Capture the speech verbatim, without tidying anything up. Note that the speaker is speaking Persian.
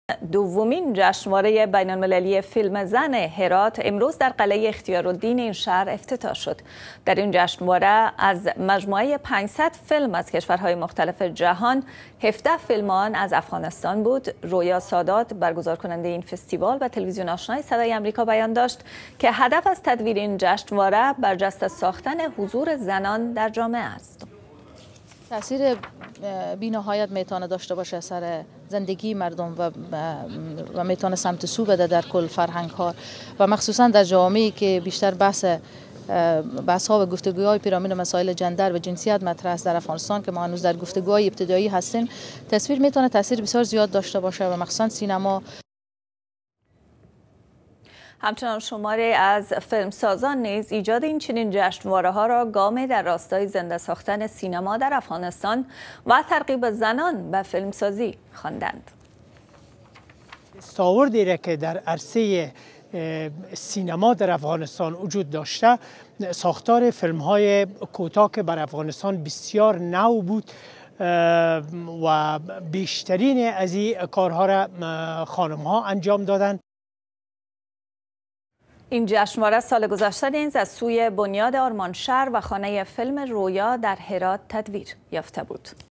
دومین جشنواره بین‌المللی فیلم زن هرات امروز در قلعه اختیارالدین این شهر افتتاح شد. در این جشنواره از مجموعه پانصد فیلم از کشورهای مختلف جهان، هفده فیلم آن از افغانستان بود. رویا سادات، برگزار کننده این فستیوال، و تلویزیون آشنای صدای آمریکا بیان داشت که هدف از تدویر این جشنواره برجسته ساختن حضور زنان در جامعه است. تاثیر بی‌نهایت میتونه داشته باشه سر زندگی مردم و و میتونه سمت سو بده در کل فرهنگ ها و مخصوصا در جامعه‌ای که بیشتر بحث بحث ها و گفتگوهای پیرامون مسائل جندر و جنسیت مطرح است در افغانستان که ما هنوز در گفتگوهای ابتدایی هستیم. تصویر میتونه تاثیر بسیار زیاد داشته باشه و مخصوصا سینما. همچنان شماری از فیلمسازان نیز ایجاد این چنین جشنواره ها را گامی در راستای زنده ساختن سینما در افغانستان و ترغیب زنان به فیلمسازی خواندند. دستاوردی را که در عرصه سینما در افغانستان وجود داشته، ساختار فیلم های کوتاه که بر افغانستان بسیار نو بود و بیشترین از این کارها را خانم ها انجام دادند. این جشنواره سال گذشته نیز از سوی بنیاد آرمانشهر و خانه فیلم رویا در هرات تدویر یافته بود.